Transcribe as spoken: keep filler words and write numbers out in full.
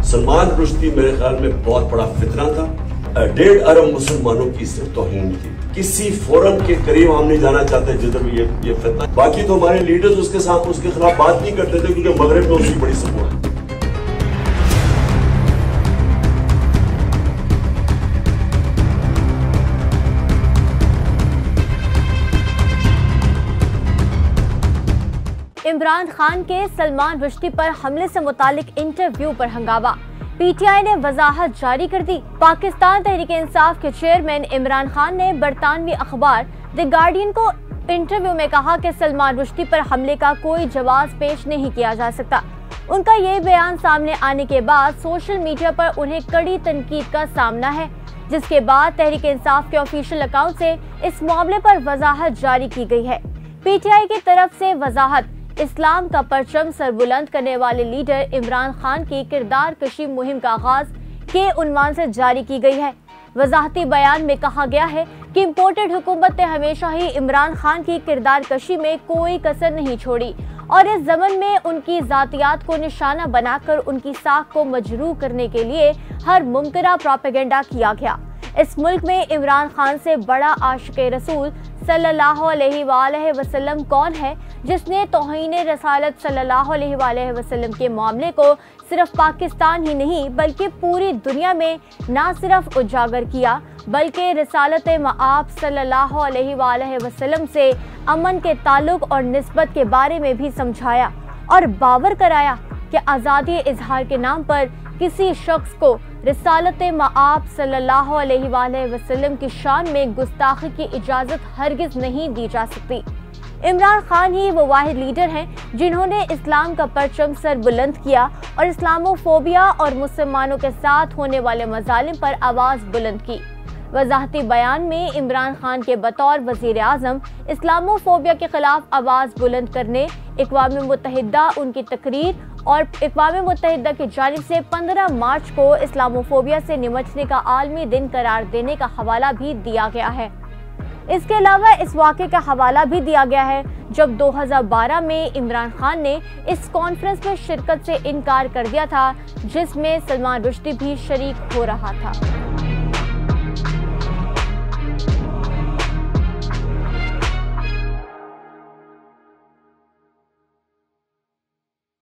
सलमान रुश्दी मेरे ख्याल में बहुत बड़ा फितना था। डेढ़ अरब मुसलमानों की सिर्फ तौहीन थी। किसी फोरम के करीब हम नहीं जाना चाहते जिधर भी ये ये फितना। बाकी तो हमारे लीडर्स उसके साथ उसके खिलाफ बात नहीं करते थे क्योंकि मगरब में उसकी बड़ी सपोर्ट है। इमरान खान के सलमान रुश्दी पर हमले से मुतालिक इंटरव्यू पर हंगामा। पीटीआई ने वजाहत जारी कर दी। पाकिस्तान तहरीक इंसाफ के चेयरमैन इमरान खान ने बरतानवी अखबार द गार्डियन को इंटरव्यू में कहा कि सलमान रुश्दी पर हमले का कोई जवाब पेश नहीं किया जा सकता। उनका ये बयान सामने आने के बाद सोशल मीडिया पर उन्हें कड़ी तनकीद का सामना है, जिसके बाद तहरीक इंसाफ के ऑफिशियल अकाउंट से इस मामले पर वजाहत जारी की गई है। पीटीआई की तरफ से वजाहत इस्लाम का परचम सरबुलंद करने वाले लीडर इमरान खान की किरदार कशी मुहिम का आगाज के उन्वान से जारी की गई है। वजाहती बयान में कहा गया है कि इम्पोर्टेड हुकूमत ने हमेशा ही इमरान खान की किरदार कशी में कोई कसर नहीं छोड़ी और इस ज़मन में उनकी ज़ातियात को निशाना बनाकर उनकी साख को मजरूह करने के लिए हर मुमकिन प्रोपेगेंडा किया गया। इस मुल्क में इमरान खान से बड़ा आशिक़े रसूल सल्लल्लाहु अलैहि वसल्लम कौन है, जिसने तौहीन रसालत सल्लल्लाहु अलैहि वसल्लम के मामले को सिर्फ पाकिस्तान ही नहीं बल्कि पूरी दुनिया में ना सिर्फ उजागर किया बल्कि रसालत मआब सल्लल्लाहु अलैहि वसल्लम से अमन के ताल्लुक और निस्बत के बारे में भी समझाया और बावर कराया कि आज़ादी इजहार के नाम पर किसी शख्स को रिसालत मआब सल्लल्लाहु अलैहि वसल्लम की शान में गुस्ताखी की इजाज़त हरगिज़ नहीं दी जा सकती। इमरान खान ही वो वाहिद लीडर हैं जिन्होंने इस्लाम का परचम सर बुलंद किया और इस्लामोफोबिया और मुसलमानों के साथ होने वाले मजालिम पर आवाज़ बुलंद की। वजाहती बयान में इमरान खान के बतौर वज़ीर आज़म इस्लामोफोबिया के खिलाफ आवाज़ बुलंद करने, अक़वाम मुत्तहिदा उनकी तकरीर और अक़वाम मुत्तहिदा की जानिब से पंद्रह मार्च को इस्लामोफोबिया से निमटने का आलमी दिन करार देने का हवाला भी दिया गया है। इसके अलावा इस वाक़े का हवाला भी दिया गया है जब दो हज़ार बारह में इमरान खान ने इस कॉन्फ्रेंस में शिरकत से इनकार कर दिया था जिसमें सलमान रुश्दी भी शरीक हो रहा था।